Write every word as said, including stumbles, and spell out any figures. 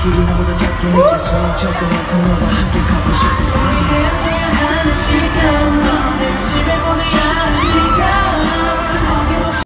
길이 나보다 작게 느껴져 조금만 더 너와 함께 가고 싶어